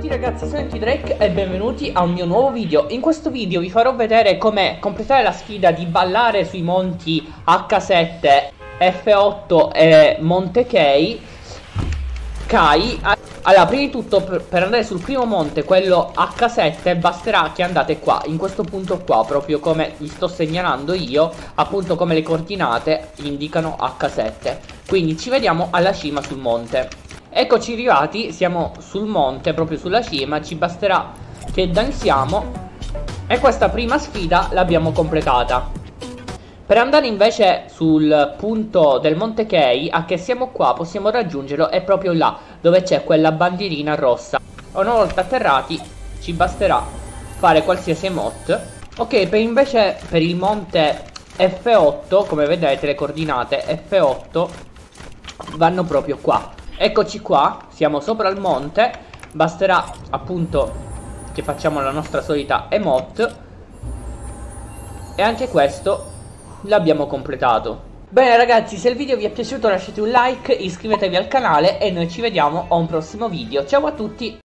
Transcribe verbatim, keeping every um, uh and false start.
tutti ragazzi, sono T-Drake e benvenuti a un mio nuovo video. In questo video vi farò vedere come completare la sfida di ballare sui monti acca sette, effe otto e Monte Kei. Kai. Allora, prima di tutto, per, per andare sul primo monte, quello acca sette, basterà che andate qua, in questo punto qua, proprio come vi sto segnalando io, appunto come le coordinate indicano acca sette. Quindi ci vediamo alla cima sul monte. Eccoci arrivati, siamo sul monte, proprio sulla cima, ci basterà che danziamo e questa prima sfida l'abbiamo completata. Per andare invece sul punto del Monte Kei, a che siamo qua, possiamo raggiungerlo, è proprio là, dove c'è quella bandierina rossa. Una volta atterrati ci basterà fare qualsiasi emote. Ok, per invece per il monte effe otto, come vedete le coordinate effe otto vanno proprio qua. Eccoci qua, siamo sopra il monte, basterà appunto che facciamo la nostra solita emote e anche questo l'abbiamo completato. Bene ragazzi, se il video vi è piaciuto lasciate un like, iscrivetevi al canale e noi ci vediamo a un prossimo video. Ciao a tutti!